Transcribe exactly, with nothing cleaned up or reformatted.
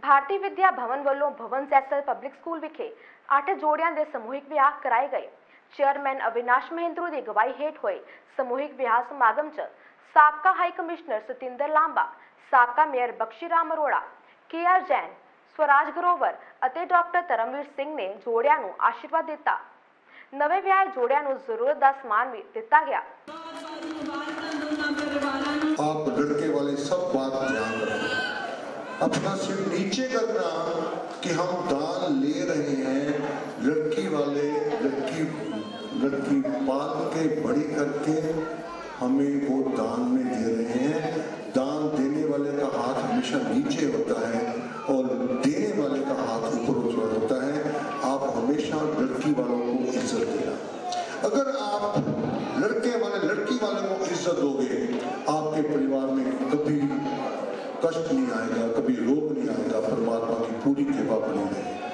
भारतीय विद्या भवन ਵੱਲੋਂ भवन सैसल public school विखे ਅੱਠ जोड़ियां ਦੇ ਸਮੂਹਿਕ ਵਿਆਹ कराए गए। चेयरमैन अविनाश महेंद्रू की अगवाई हेठ होए समूहिक विवाह समागम च साबका हाई कमिश्नर सतिंदर लांबा, साबका मेयर बख्शी राम अरोड़ा, के आर जैन, स्वराज ग्रोवर और डॉक्टर धर्मवीर सिंह ने जोड़ियां नूं आशीर्वाद दिता। नवे विआह जोड़ियां नूं जरूरत का समान भी दिता गया। आप लड़के वाले सब बात ध्यान रखें, अपना सिर नीचे करना कि हम दान ले रहे हैं। लड़की वाले लड़की लड़की पाल के बड़ी करके हमें वो दान में दे रहे हैं। दान देने वाले का हाथ हमेशा नीचे होता है और देने वाले का हाथ ऊपर उठा होता है। आप हमेशा लड़की वालों को इज्जत देना। अगर आप लड़के वाले लड़की वाले को इज्जत दोगे, आपके परिवार में कभी कष्ट नहीं आएगा, कभी रोग नहीं आएगा। परमात्मा की पूरी कृपा बनी रहेगी।